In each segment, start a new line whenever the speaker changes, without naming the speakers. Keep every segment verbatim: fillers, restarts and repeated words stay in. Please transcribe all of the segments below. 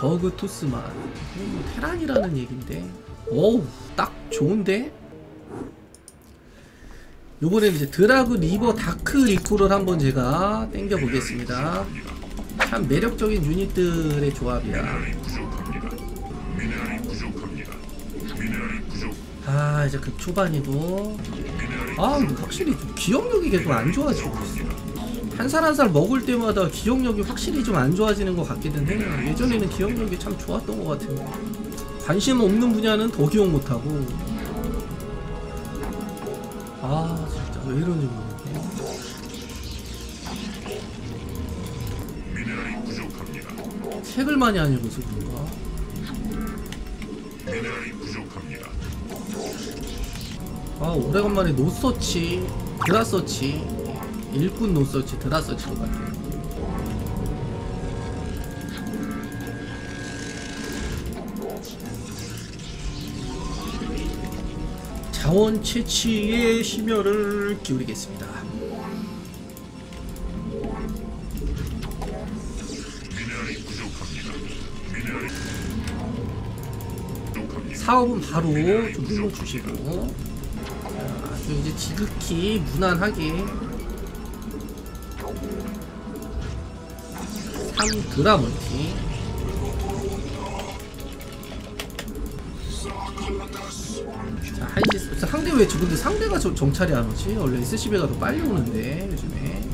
저그 토스만. 뭐 테란이라는 얘긴데. 어우, 딱 좋은데? 요번엔 이제 드라그 리버 다크 리콜을 한번 제가 땡겨 보겠습니다. 참 매력적인 유닛들의 조합이야. 아, 이제 그 초반이고. 아, 근데 확실히 좀 기억력이 계속 안 좋아지고 있어. 한 살 한 살 먹을 때마다 기억력이 확실히 좀 안 좋아지는 것 같기는 해요. 예전에는 기억력이 참 좋았던 것 같은데 관심 없는 분야는 더 기억 못하고. 아, 진짜 왜 이런지 모르겠네. 책을 많이 안 읽어서 그런가? 아, 오래간만에 노서치, 드라서치, 일꾼 노서치, 드라서치로 갈게요. 자원 채취에 심혈을 기울이겠습니다. 사업은 바로 좀 눌러주시고, 아주 이제 지극히 무난하게 삼 드라 멀티. 자, 하이시스. 상대 왜 저, 근데 상대가 저 정찰이 안 오지? 원래 에스씨비가 더 빨리 오는데 요즘에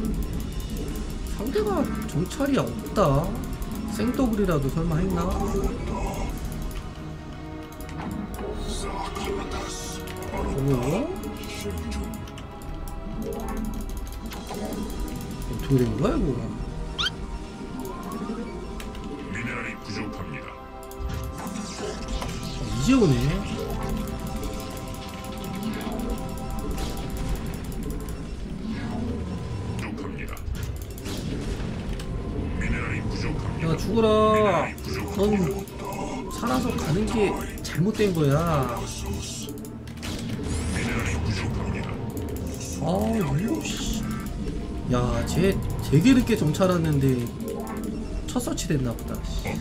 상대가 정찰이 없다. 생더블이라도 설마 했나? 오? 어떻게 된 거야 이거? 어, 이제 오네. 야, 죽어라. 넌 살아서 가는 게 잘못된 거야. 아, 이거 씨. 야, 쟤 되게 늦게 정찰 왔는데 첫 서치 됐나 보다. 씨.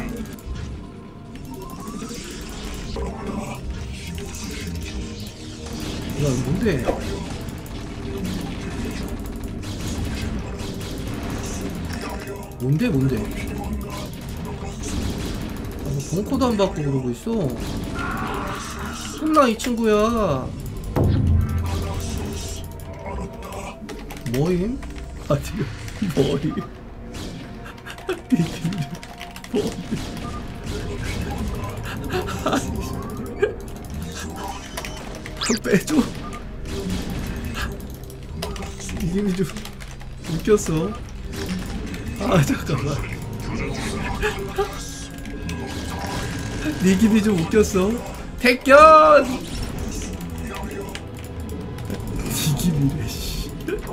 야, 뭔데? 뭔데 뭔데? 아, 벙커도 안 받고 그러고 있어. 혼나 이 친구야. 뭐임? 아, 지금 뭐임? 뭐임? 빼줘. 이름이 좀 웃겼어. 아, 잠깐만. 니김이 좀 웃겼어. 택견! 니김이래, 씨.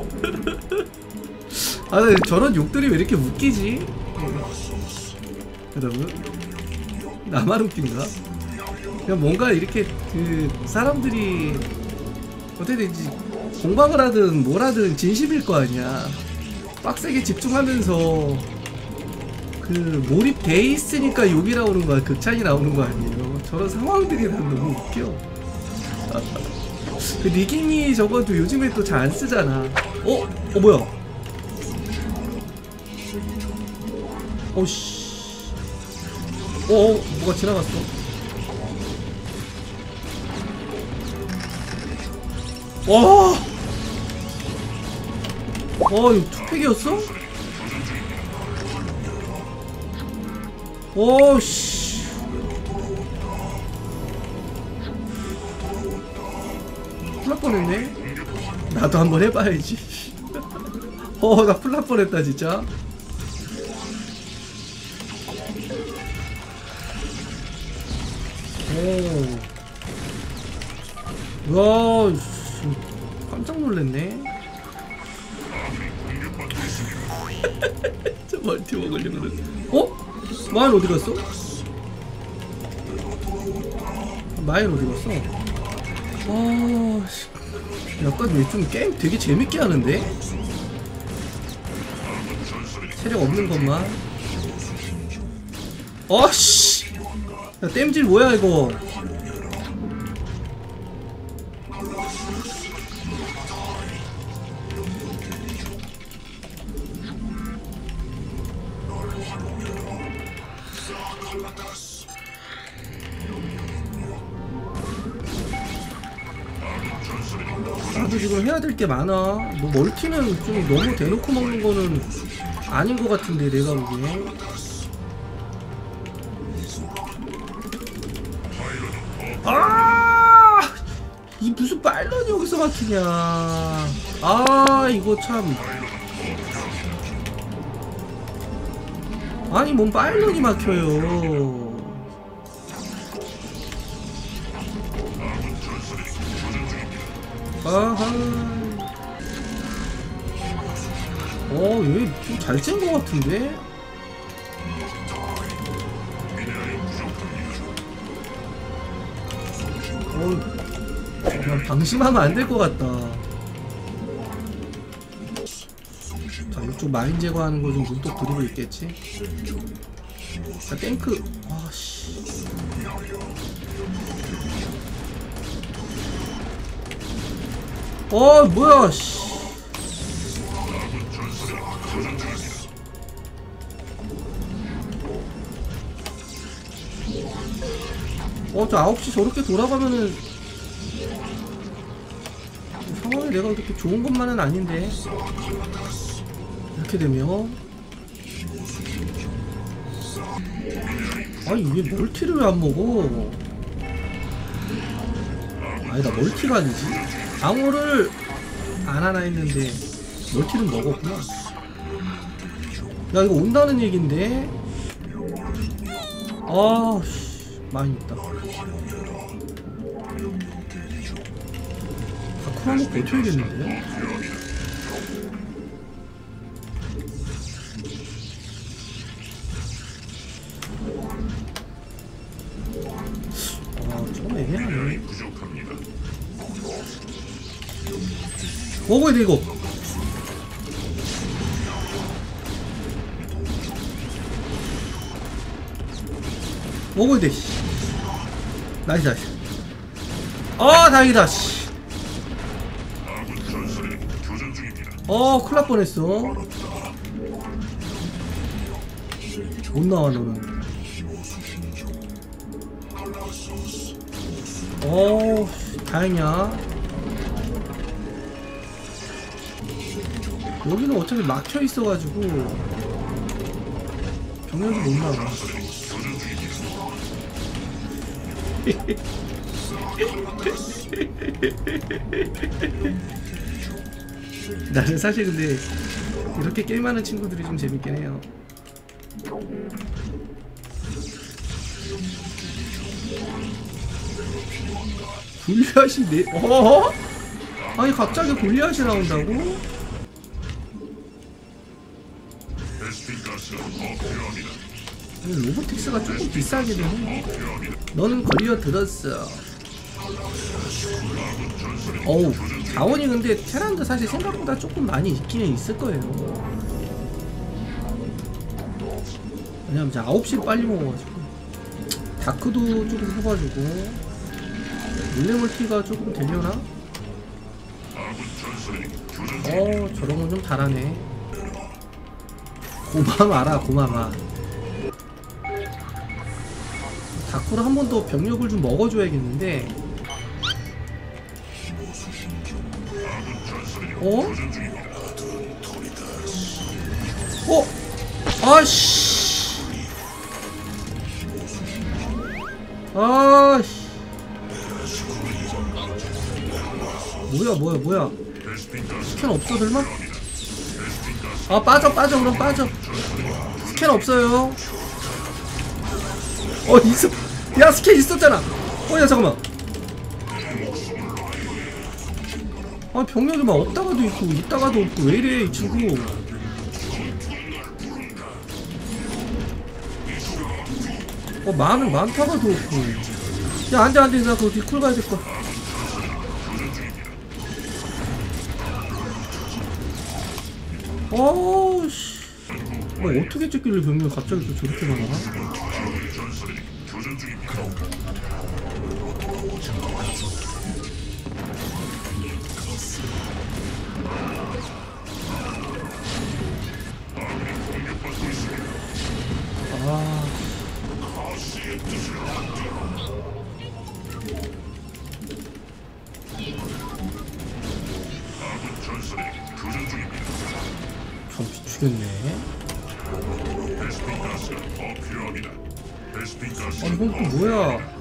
아, 저런 욕들이 왜 이렇게 웃기지? 여러분? 나만 웃긴가? 그냥 뭔가 이렇게 그 사람들이 어떻게 되지? 공방을 하든 뭘 하든 진심일 거 아니야. 빡세게 집중하면서 그 몰입돼 있으니까 욕이 나오는 거야, 극찬이 나오는 거 아니에요. 저런 상황들이 난 너무 웃겨. 그 니깅이 저것도 요즘에 또 잘 안 쓰잖아. 어? 어 뭐야? 어씨. 어, 어 뭐가 지나갔어? 와. 와, 이거 투팩이었어? 오, 씨. 풀날 뻔했네. 나도 한번 해봐야지. 어, 나 풀날 뻔했다 진짜. 오. 와, 깜짝 놀랐네. 저 멀티 먹으려고 그러네. 어? 마인 어디 갔어? 마인 어디 갔어? 아, 약간 왜 좀 게임 되게 재밌게 하는데? 체력 없는 것만. 어씨, 야 땜질 뭐야 이거. 나도 지금 해야 될 게 많아. 뭐 멀티는 좀 너무 대놓고 먹는 거는 아닌 것 같은데 내가 보기에. 아, 이 무슨 빨런이 여기서 막히냐. 아, 이거 참. 아니 뭔 빨런이 막혀요. 아하. 어, 얘 좀 잘 짠 것 같은데? 어, 그냥 방심하면 안 될 것 같다. 자, 이쪽 마인 제거하는 거 좀 눈독 들이고 있겠지? 자, 탱크. 아씨. 어, 뭐야, 씨. 어, 저 아홉 시 저렇게 돌아가면은 상황이 내가 그렇게 좋은 것만은 아닌데. 이렇게 되면 아니 왜 멀티를 왜 안 먹어? 아니다, 멀티가 아니지. 방어를 안 하나 했는데 멀티를 먹었구나. 야, 이거 온다는 얘긴데. 아, 씨, 많이 있다. 다크 한번 버텨야겠는데. 아, 좀 애매하네. 먹어야 돼 이거. 먹어야 돼. 나이스 나이스. 아, 다행이다. 씨. 어, 큰일 날 뻔했어. 못 나와 너는. 어, 다행이야. 여기는 어차피 막혀 있어가지고 병력이 못 나와. 나는 사실 근데 이렇게 게임하는 친구들이 좀 재밌긴 해요. 골리앗이 네, 어? 아니 갑자기 골리앗이 나온다고? 로보틱스가 조금 비싸기도 해. 너는 걸려 들었어. 어우, 자원이 근데 테란도 사실 생각보다 조금 많이 있기는 있을 거예요. 왜냐면 이제 아홉 시를 빨리 먹어가지고. 다크도 조금 해가지고. 물레멀티가 조금 되려나? 어, 저런 건 좀 잘하네. 고마마라, 고마마. 다크로 한 번 더 병력을 좀 먹어줘야겠는데. 어? 어? 아씨. 아씨. 뭐야 뭐야 뭐야. 스캔 없어 설마? 아, 빠져 빠져 그럼 빠져. 스캔 없어요. 어, 있어. 야, 스캔 있었잖아. 어, 야 잠깐만. 아, 병력이 막 없다가도 있고 있다가도 없고 왜 이래 이 친구. 어, 많은 많다가도 없고. 야, 안돼 안돼, 나 그거 뒤쿨 가야 될 거야. 어우씨. 뭐 어떻게 찍길래 병력이 갑자기 또 저렇게 많아? 아, 좀 미치겠네. 아, 이건 또 뭐야?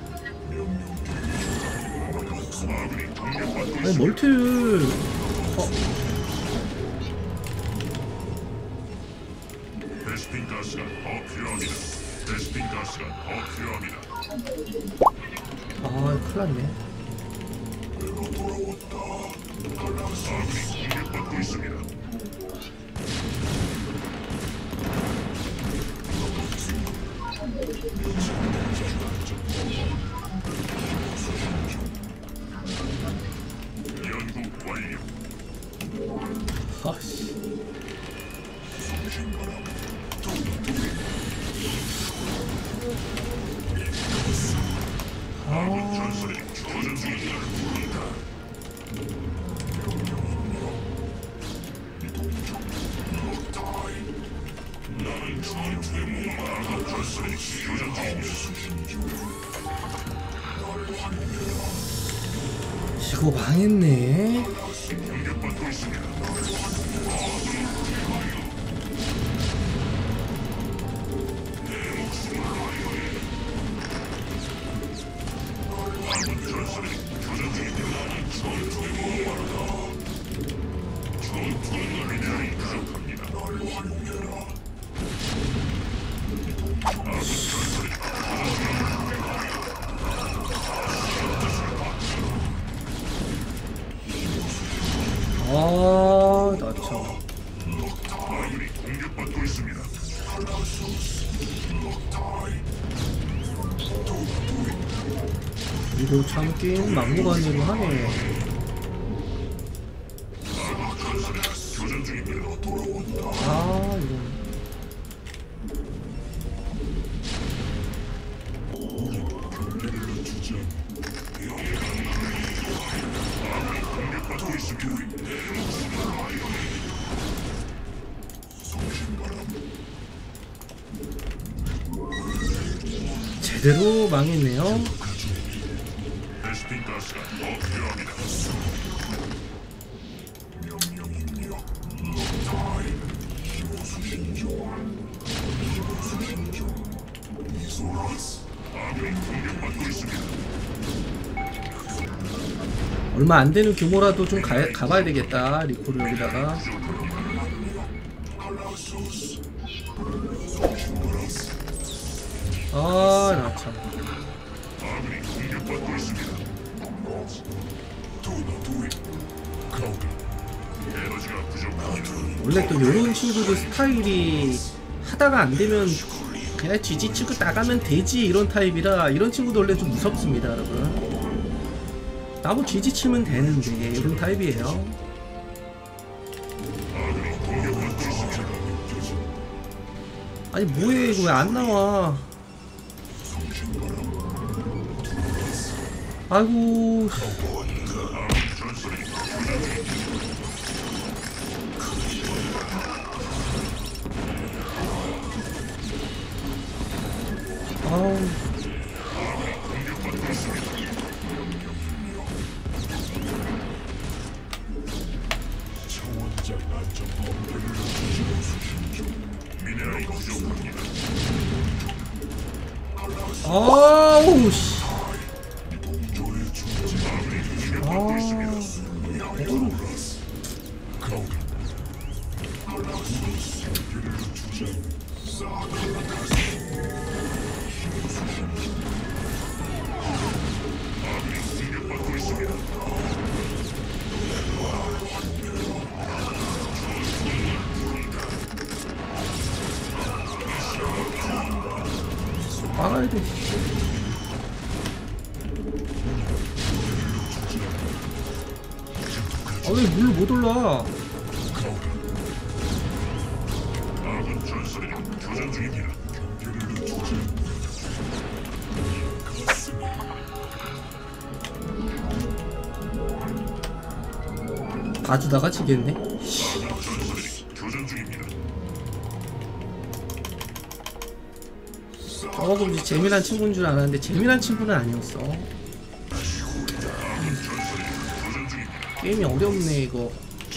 아니, 멀티를. 어,
베스핀 가스가 더 필요합니다. 베스핀 가스가 더 필요합니다.
아, 큰일 났네.
아군이 공격받고 있습니다. 연구 완료.
아씨.
아군 전설이 교전 중입니다. 나는 전투의 몸. 아군 전설이 교전 중입니다.
이거 망했네.
공격받고 있습니다. 아군 전설이 교전 중입니다. 전투의 몸. 전투의 미네랄이 부족합니다. 아군 전설이
아, 나 참.
아군이 공격받고 있습니다.
이거 참긴 막무가내로 하네.
아군 전설이 교전 중입니다.
아, 이거.
공격받고 있습니다.
제대로 망했네요.
베스핀 가스가 더 필요합니다. 아군이 공격받고 있습니다.
얼마 안 되는 규모라도 좀 가, 가봐야 되겠다. 리코를 여기다가. 아, 나 참.
아군이 공격받고 있습니다. 에너지가 부족합니다.
원래 또 요런 친구들 스타일이 하다가 안 되면 그냥 지지치고 나가면 되지 이런 타입이라 이런 친구도 원래 좀 무섭습니다, 여러분. 나무 지지치면 되는데 이런 타입이에요.
아군이 공격받고 있습니다.
아니 뭐해 이거 왜 안 나와? 아이고.
아군 전설이 교전 중입니다.
아우.
공격받고 있습니다. 미네랄이 부족합니다.
아우 씨.
아군이 공격받고 있습니다. 아군이 공격받고 있습니다.
막아야 돼. 아 왜 물로 못 올라?
아군 전설이 교전 중입니다.
봐주다가 지겠네.
전설이 교전 중입니다.
조금 이제 재미난 친구인 줄 알았는데 재미난 친구는 아니었어. 게임이 어렵네 이거.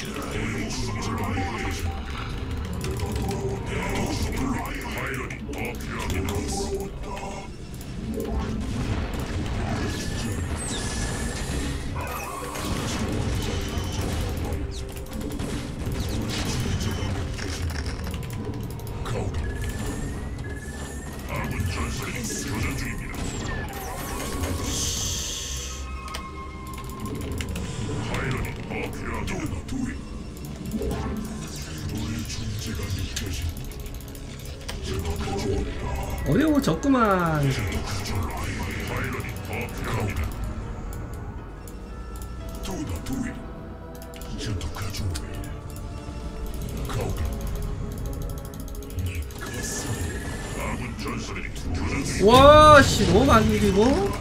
아군 전설이 교전 중입니다. 파일럿이 더 필요합니다. 두이. 너의 존재가 느껴진.
어려워졌구만.
파일럿이 더 필요합니다. 두다 두이. 전투가죠. 가오가. 아군 전설이 교전 중.
와씨 너무 많이 이기고.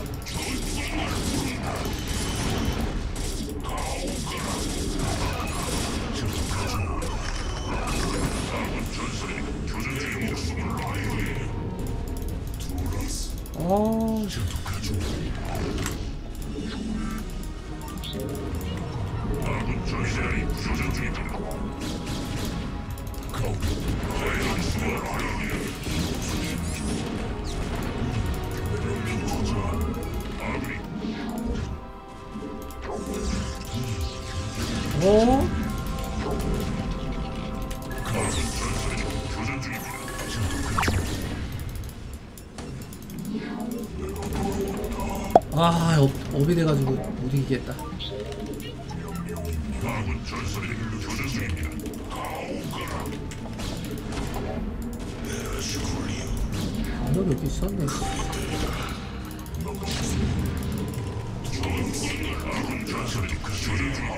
어.
아군 전설이 교전 중입니다.
어?
교전 중입니다.
아 업, 업이 돼가지고 못 이기겠다.
아군 전설이 교전 중입니다.
너 여기 있었네.
아군 전설이 교전 중입니다.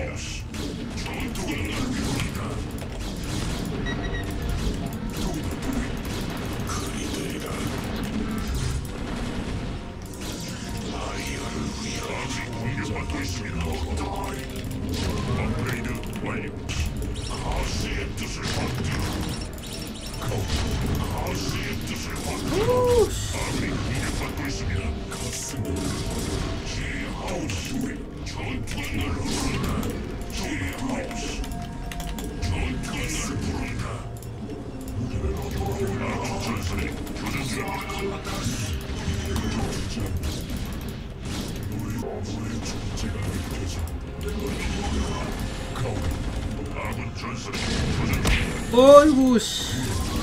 공격받고 있습니다. 업그레이드 완료. 가스의 뜻을 받들어. 가스의 뜻을 받들어. 아군이 공격받고 있습니다. 가스는 제하우스의 전투를 부른다. 제하우스 전투를 부른다. 아군 전설이 교전 중입니다. 아군 전설이 교전 중입니다.
어이구 씨.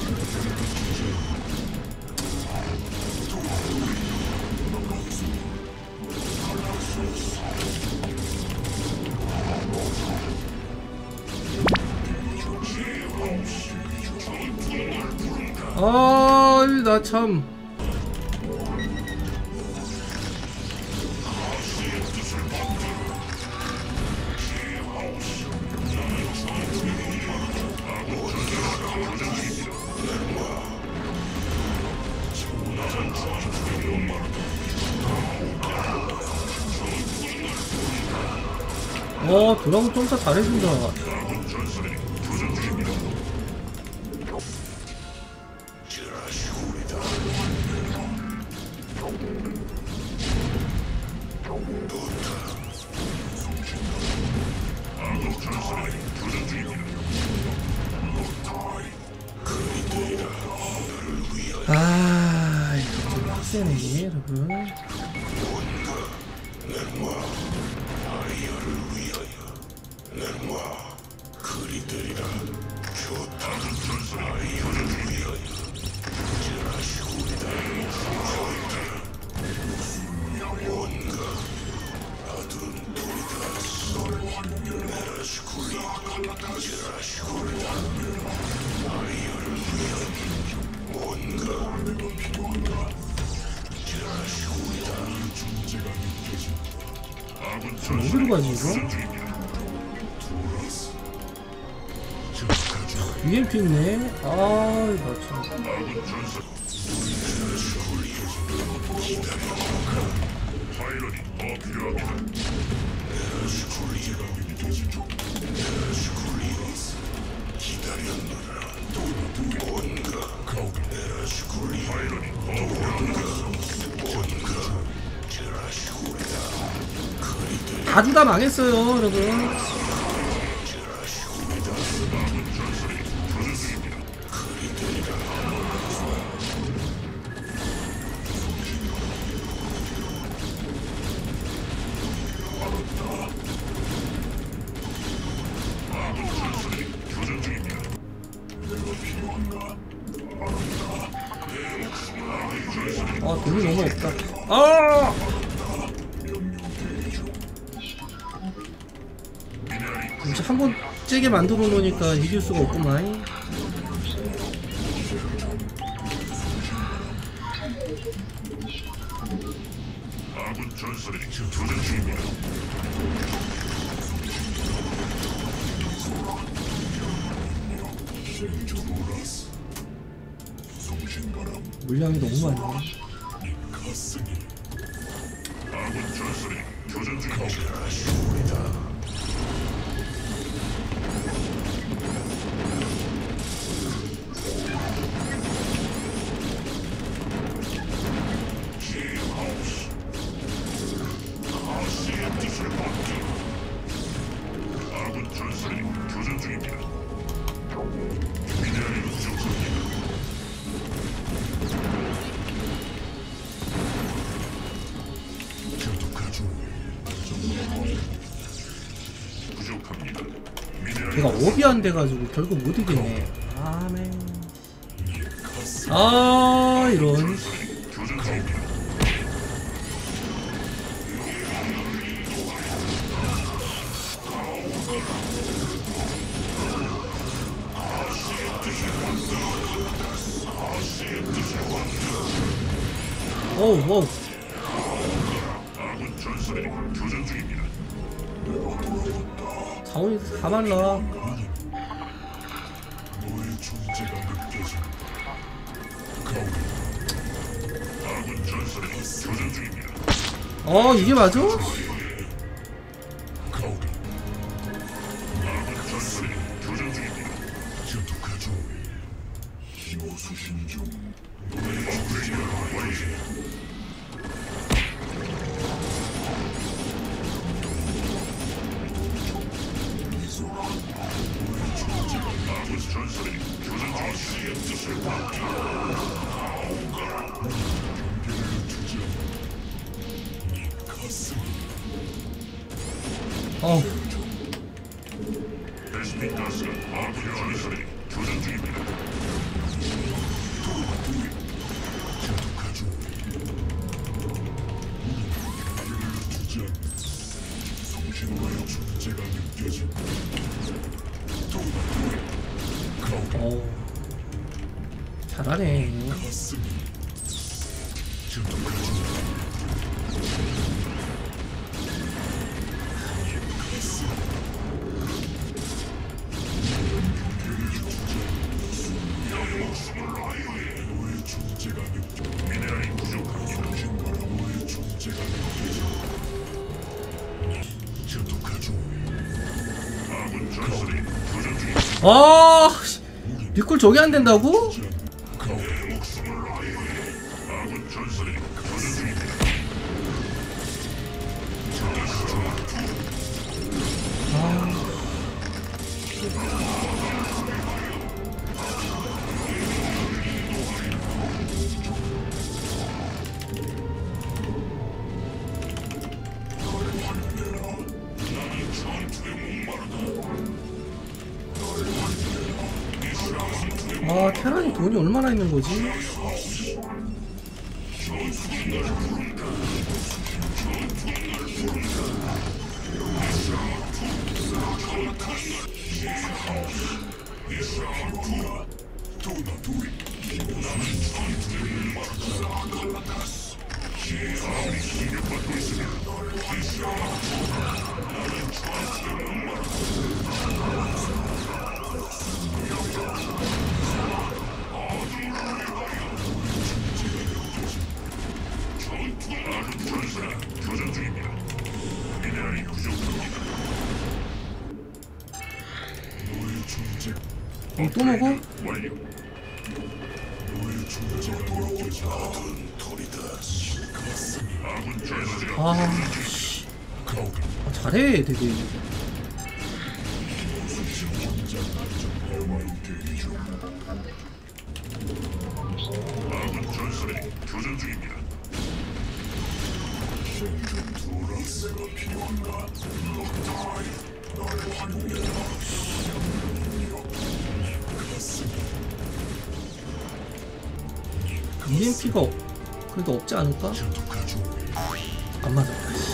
아, 나 참. 어, 드라군 점사 잘해준다.
아군 전설이 교전 중입니다. 아군 전설이 교전 중입니다.
아, 이거 좀 빡세네, 여러분.
아군 전설이 교전 중입니다. 아군
어디로 가지, 이거?
교전 중입니다.
유엠피 있네. 아, 나 참.
아군 전설 파일럿이 더 필요합니다.
다 주다 망했어요, 여러분. 아, 돈이 너무 없다. 아! 진짜 한번 째게 만들어 놓으니까 이길 수가 없구만.
아군 전설이 교전 중입니다.
물량이 너무 많네.
아군 전설이 교전 중입니다. 아군 전설이 교전 중입니다. 미네랄이 부족합니다. 부족합니다.
걔가 업이 안 돼가지고 결국 못 이기네. 아멘. 아, 이런.
교전 중입니다.
어우, 어우.
아군 전설이 교전 중입니다.
자원이 다 말라.
아군 전설이 교전 중입니다.
어, 이게 맞아?
아군 전설이 교전 중입니다. 아군 전설이 교전 중입니다.
어,
베스핀 가스가 아군 전설이 교전 중입니다.
어. 잘하네.
미네랄이 부족합니다. 아군 전설이 교전 중입니다.
아, 씨. 리콜 저게 안 된다고?
아군 전설이 교전 중입니다.
아, 테란이 돈이 얼마나 있는 거지?
아군 전설이 교전 중입니다. 미네랄이 부족합니다. 너의 존재
이거 또 먹어?
완료. 너의 존재가 느껴져. 아둔 털이다. 아군 전설이
아, 씨. 아 잘해 되게.
아군 전설이 교전 중입니다. 도라스가 필요한가? 나를 활용해라.
이엠피가 그래도 없지 않을까? 안 맞아.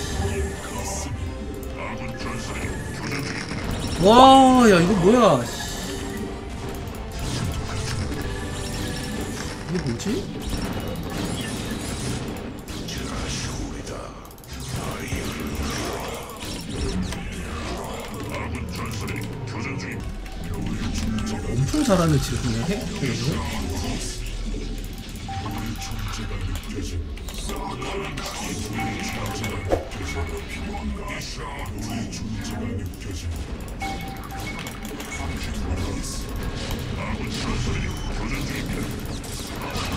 아군 전설이 교전 중입니다.
와, 야 이거 뭐야? 씨. 이게 뭐지?
아군 전설이 교전 중입니다.
엄청 잘하는 친구네. 해? 이거?
아군 전설이 교전 중입니다.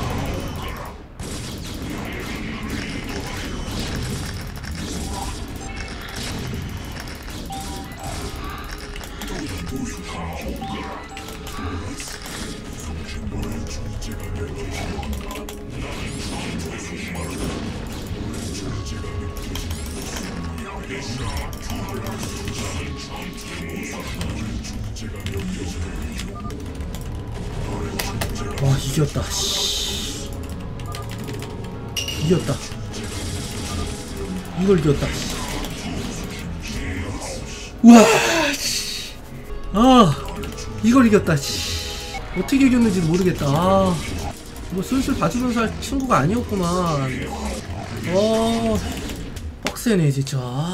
와 이겼다. 씨. 이겼다. 이걸 이겼다. 우와. 씨. 아 이걸 이겼다. 씨. 어떻게 이겼는지 모르겠다. 아, 뭐 슬슬 봐주면서 할 친구가 아니었구만. 어 빡세네 진짜.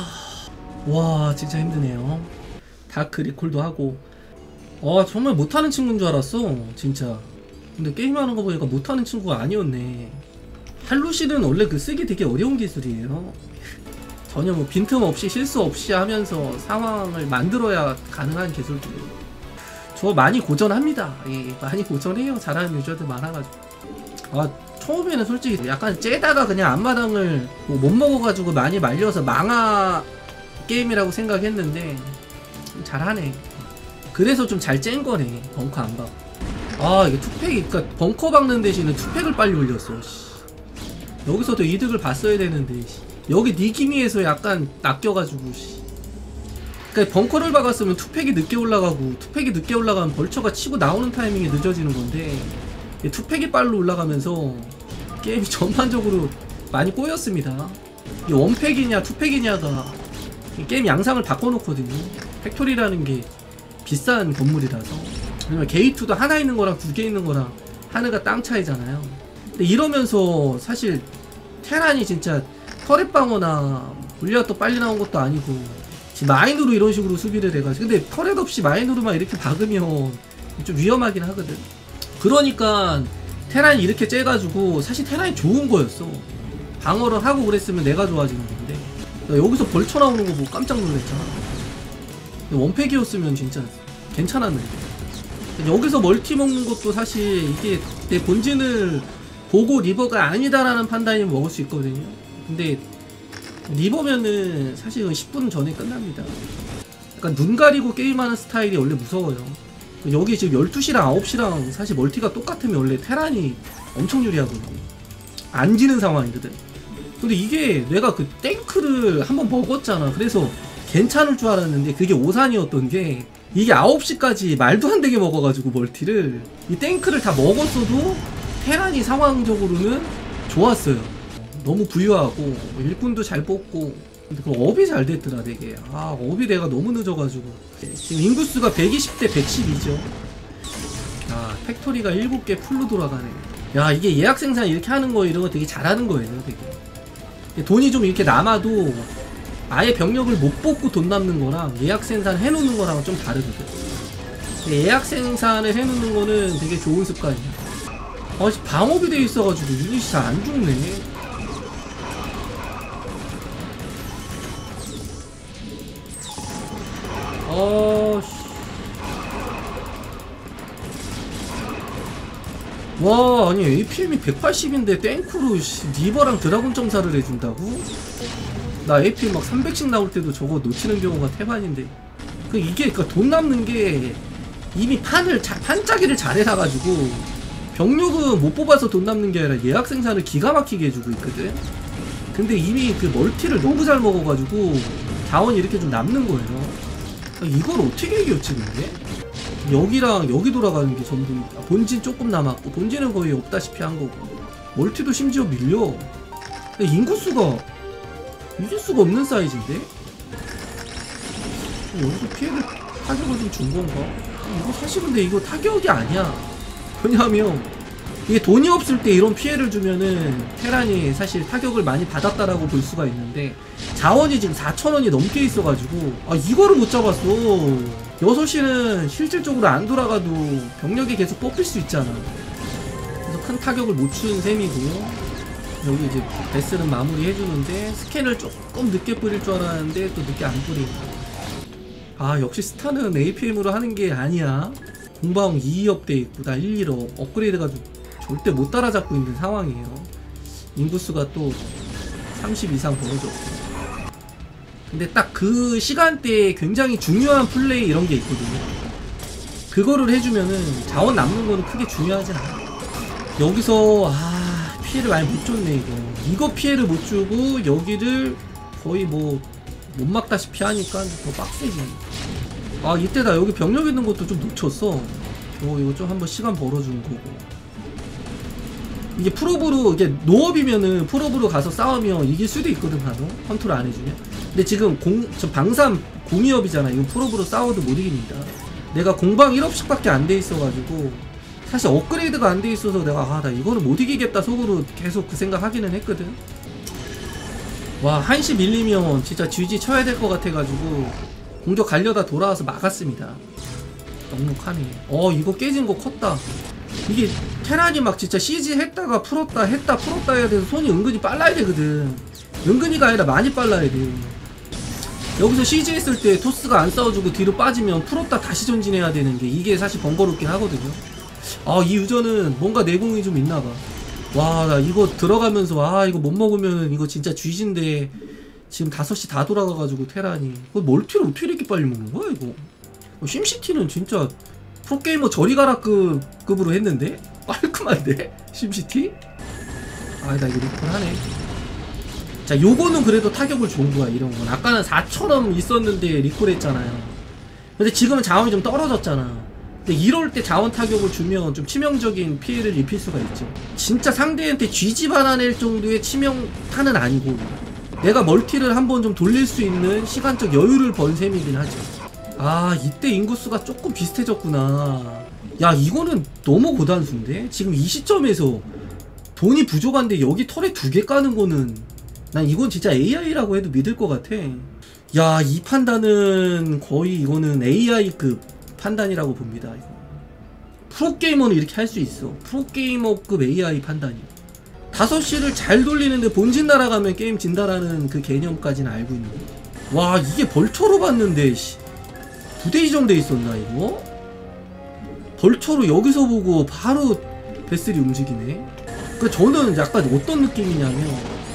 와 진짜 힘드네요. 다크 리콜도 하고. 와 정말 못하는 친구인 줄 알았어 진짜. 근데 게임하는 거 보니까 못하는 친구가 아니었네. 할루실은 원래 그 쓰기 되게 어려운 기술이에요. 전혀 뭐 빈틈없이 실수 없이 하면서 상황을 만들어야 가능한 기술들이에요. 저 많이 고전합니다. 예, 많이 고전해요. 잘하는 유저들 많아가지고. 아 처음에는 솔직히 약간 째다가 그냥 앞마당을 뭐 못 먹어가지고 많이 말려서 망하 게임이라고 생각했는데 잘하네. 그래서 좀 잘 짠 거네. 벙커 안 박. 아 이게 투팩이 그니까 벙커 박는 대신에 투팩을 빨리 올렸어. 씨. 여기서도 이득을 봤어야 되는데 씨. 여기 니기미에서 약간 낚여가지고 씨. 그니까 벙커를 박았으면 투팩이 늦게 올라가고 투팩이 늦게 올라가면 벌처가 치고 나오는 타이밍이 늦어지는 건데 투팩이 빨리 올라가면서 게임이 전반적으로 많이 꼬였습니다. 이 원팩이냐 투팩이냐가 게임 양상을 바꿔놓거든요. 팩토리라는 게 비싼 건물이라서. 왜냐면 게이트도 하나 있는 거랑 두 개 있는 거랑 하늘과 땅 차이잖아요. 근데 이러면서 사실 테란이 진짜 터렛방어나 물리학도 빨리 나온 것도 아니고 지금 마인으로 이런 식으로 수비를 해가지고. 근데 터렛 없이 마인으로만 이렇게 박으면 좀 위험하긴 하거든. 그러니까 테란이 이렇게 째가지고 사실 테란이 좋은 거였어. 방어를 하고 그랬으면 내가 좋아지는 건데 여기서 벌쳐 나오는 거 보고 깜짝 놀랐잖아. 원팩이었으면 진짜 괜찮았는데 여기서 멀티 먹는 것도 사실 이게 내 본진을 보고 리버가 아니다라는 판단이면 먹을 수 있거든요. 근데 리버면은 사실 십 분 전에 끝납니다. 약간 눈 가리고 게임하는 스타일이 원래 무서워요. 여기 지금 열두 시랑 아홉 시랑 사실 멀티가 똑같으면 원래 테란이 엄청 유리하거든요. 안 지는 상황이거든. 근데 이게 내가 그 탱크를 한번 먹었잖아. 그래서 괜찮을 줄 알았는데 그게 오산이었던 게 이게 아홉 시까지 말도 안 되게 먹어가지고 멀티를 이 탱크를 다 먹었어도 테란이 상황적으로는 좋았어요. 너무 부유하고 일꾼도 잘 뽑고. 근데 그 업이 잘 됐더라 되게. 아 업이 내가 너무 늦어가지고 지금 인구수가 백이십 대 백십이죠 아 팩토리가 일곱 개 풀로 돌아가네. 야 이게 예약 생산 이렇게 하는 거 이런 거 되게 잘하는 거예요 되게. 돈이 좀 이렇게 남아도 아예 병력을 못 뽑고 돈 남는 거랑 예약 생산 해놓는 거랑 좀 다르거든. 예약 생산을 해놓는 거는 되게 좋은 습관이야. 아 방업이 돼 있어가지고 유닛이 잘 안 죽네. 와 아니 에이피엠이 백팔십인데 땡크로 씨, 리버랑 드라곤 점사를 해준다고? 나 에이피엠 막 삼백씩 나올 때도 저거 놓치는 경우가 태반인데 그 이게 그니까 돈 남는 게 이미 판을 자, 판짜기를 잘 해놔가지고 병력은 못 뽑아서 돈 남는 게 아니라 예약 생산을 기가 막히게 해주고 있거든. 근데 이미 그 멀티를 너무 잘 먹어가지고 자원이 이렇게 좀 남는 거예요. 이걸 어떻게 이겼지 근데? 여기랑 여기 돌아가는 게 전부 본진 조금 남았고 본진은 거의 없다시피 한 거고 멀티도 심지어 밀려. 근데 인구수가 이길 수가 없는 사이즈인데? 여기서 피해를 타격을 좀 준 건가? 이거 사실 근데 이거 타격이 아니야. 왜냐하면 이게 돈이 없을 때 이런 피해를 주면은 테란이 사실 타격을 많이 받았다라고 볼 수가 있는데 자원이 지금 사천 원이 넘게 있어가지고 아 이거를 못 잡았어. 여섯 시는 실질적으로 안 돌아가도 병력이 계속 뽑힐 수 있잖아. 그래서 큰 타격을 못 준 셈이고 여기 이제 베스는 마무리 해주는데 스캔을 조금 늦게 뿌릴 줄 알았는데 또 늦게 안 뿌리고 아 역시 스타는 에이피엠으로 하는 게 아니야. 공방 이 업 돼 있고 나 일, 일업 업그레이드가 절대 못 따라잡고 있는 상황이에요. 인구수가 또 삼십 이상 벌어졌고 근데 딱 그 시간대에 굉장히 중요한 플레이 이런 게 있거든요. 그거를 해주면은 자원 남는 거는 크게 중요하지 않아. 여기서 아 피해를 많이 못 줬네 이거. 이거 피해를 못 주고 여기를 거의 뭐 못 막다시피 하니까 더 빡세지. 아 이때다 여기 병력 있는 것도 좀 놓쳤어. 어 이거 좀 한번 시간 벌어주는 거고. 이게 프로브로 이게 노업이면은 프로브로 가서 싸우면 이길 수도 있거든 바로 컨트롤 안 해주면. 근데 지금 공, 저 방삼 공이업이잖아. 이건 프로브로 싸워도 못 이깁니다. 내가 공방 일 업씩 밖에 안 돼 있어가지고 사실 업그레이드가 안 돼 있어서 내가 아 나 이거는 못 이기겠다 속으로 계속 그 생각 하기는 했거든. 와 한시 밀리면 진짜 지지 쳐야 될 것 같아가지고 공격 가려다 돌아와서 막았습니다. 넉넉하네. 어 이거 깨진 거 컸다. 이게 테란이 막 진짜 씨지 했다가 풀었다 했다 풀었다 해야 돼서 손이 은근히 빨라야 되거든. 은근히가 아니라 많이 빨라야 돼. 여기서 씨지 했을 때 토스가 안 싸워주고 뒤로 빠지면 풀었다 다시 전진해야 되는 게 이게 사실 번거롭긴 하거든요. 아 이 유저는 뭔가 내공이 좀 있나봐. 와 나 이거 들어가면서 아 이거 못 먹으면 이거 진짜 쥐진데 지금 다섯 시 다 돌아가가지고 테란이 그거 멀티를 어떻게 이렇게 빨리 먹는 거야 이거. 심시티는 진짜 프로게이머 저리가라급 급으로 했는데 깔끔한데 심시티? 아 나 이거 리콜 하네. 자 요거는 그래도 타격을 준 거야 이런건. 아까는 사처럼 있었는데 리콜 했잖아요. 근데 지금은 자원이 좀 떨어졌잖아. 근데 이럴 때 자원 타격을 주면 좀 치명적인 피해를 입힐 수가 있죠. 진짜 상대한테 쥐지 받아낼 정도의 치명타는 아니고 내가 멀티를 한번 좀 돌릴 수 있는 시간적 여유를 번 셈이긴 하죠. 아 이때 인구수가 조금 비슷해졌구나. 야 이거는 너무 고단수인데? 지금 이 시점에서 돈이 부족한데 여기 털에 두 개 까는 거는 난 이건 진짜 에이아이라고 해도 믿을 것 같아. 야 이 판단은 거의 이거는 에이아이급 판단이라고 봅니다. 이거. 프로게이머는 이렇게 할 수 있어. 프로게이머급 에이아이 판단이야. 다섯 시를 잘 돌리는데 본진 날아가면 게임 진다라는 그 개념까지는 알고 있는 거야. 와 이게 벌초로 봤는데 씨. 부대 지정돼 있었나 이거? 벌초로 여기서 보고 바로 베슬이 움직이네. 그 저는 약간 어떤 느낌이냐면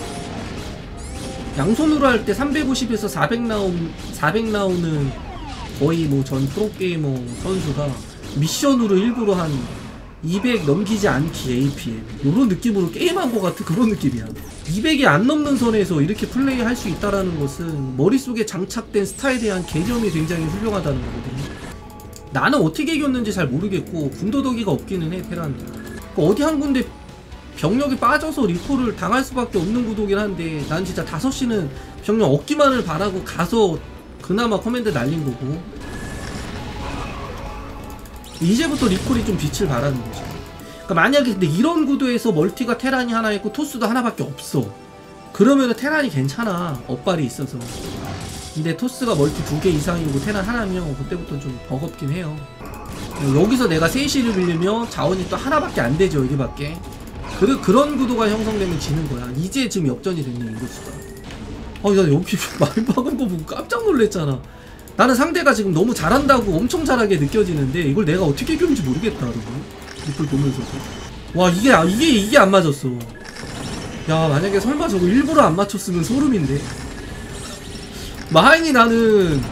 양손으로 할 때 삼백오십에서 사백 나온 사백 나오는 거의 뭐 전 프로게이머 선수가 미션으로 일부러 한 이백 넘기지 않기 에이피엠 요런 느낌으로 게임한 것 같은 그런 느낌이야. 이백이 안 넘는 선에서 이렇게 플레이 할 수 있다라는 것은 머릿속에 장착된 스타에 대한 개념이 굉장히 훌륭하다는 거거든요. 나는 어떻게 이겼는지 잘 모르겠고 군더더기가 없기는 해 테란. 어디 한 군데 병력이 빠져서 리콜을 당할 수밖에 없는 구도긴 한데 난 진짜 다섯 시는 병력 얻기만을 바라고 가서 그나마 커맨드 날린 거고 이제부터 리콜이 좀 빛을 발하는 거지. 그러니까 만약에 근데 이런 구도에서 멀티가 테란이 하나 있고 토스도 하나밖에 없어. 그러면은 테란이 괜찮아. 업발이 있어서. 근데 토스가 멀티 두 개 이상이고 테란 하나면 그때부터 좀 버겁긴 해요. 여기서 내가 세 시를 빌리면 자원이 또 하나밖에 안 되죠. 여기밖에. 그, 그런 구도가 형성되면 지는 거야. 이제 지금 역전이 됐네 인구수가. 아, 나 여기 많이 박은 거 보고 깜짝 놀랐잖아. 나는 상대가 지금 너무 잘한다고 엄청 잘하게 느껴지는데 이걸 내가 어떻게 이겼는지 모르겠다 여러분. 리플 보면서도 와 이게 아- 이게 이게 안 맞았어. 야 만약에 설마 저거 일부러 안 맞췄으면 소름인데. 마하인이 나는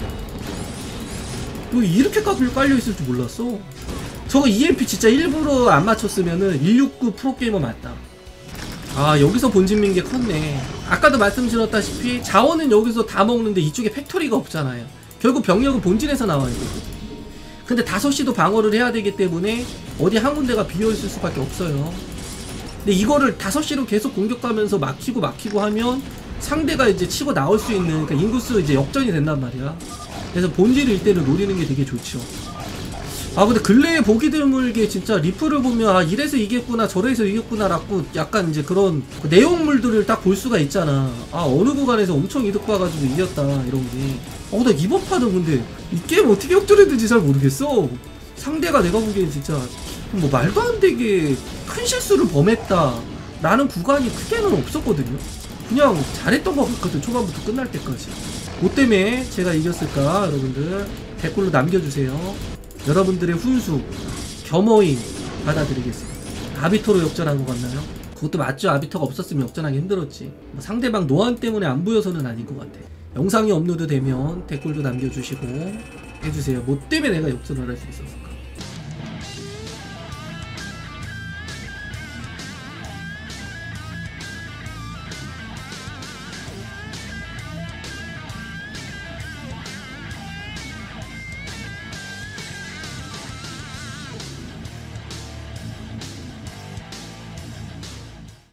뭐 이렇게 깔려 깔려 있을 줄 몰랐어. 저거 이엠피 진짜 일부러 안 맞췄으면은 일육구 프로게이머 맞다. 아 여기서 본진 민게 컸네. 아까도 말씀드렸다시피 자원은 여기서 다 먹는데 이쪽에 팩토리가 없잖아요. 결국 병력은 본진에서 나와야 되고. 근데 다섯 시도 방어를 해야 되기 때문에 어디 한 군데가 비어있을 수밖에 없어요. 근데 이거를 다섯 시로 계속 공격하면서 막히고 막히고 하면 상대가 이제 치고 나올 수 있는, 그러니까 인구수 이제 역전이 된단 말이야. 그래서 본질 일대를 노리는 게 되게 좋죠. 아 근데 근래에 보기 드물게 진짜 리플을 보면 아 이래서 이겼구나 저래서 이겼구나라고 약간 이제 그런 그 내용물들을 딱 볼 수가 있잖아. 아 어느 구간에서 엄청 이득 봐가지고 이겼다 이런 게. 어 나 이번 판은 근데 이 게임 어떻게 역전했는지 잘 모르겠어. 상대가 내가 보기엔 진짜 뭐 말도 안 되게 큰 실수를 범했다 라는 구간이 크게는 없었거든요. 그냥 잘했던 것 같거든 초반부터 끝날 때까지. 뭐 때문에 제가 이겼을까 여러분들 댓글로 남겨주세요. 여러분들의 훈수 겸허히 받아드리겠습니다. 아비토로 역전한 것 같나요? 그것도 맞죠. 아비토가 없었으면 역전하기 힘들었지. 뭐 상대방 노안 때문에 안 보여서는 아닌 것 같아. 영상이 업로드 되면 댓글도 남겨주시고 해주세요. 뭐 때문에 내가 역전을 할 수 있었을까?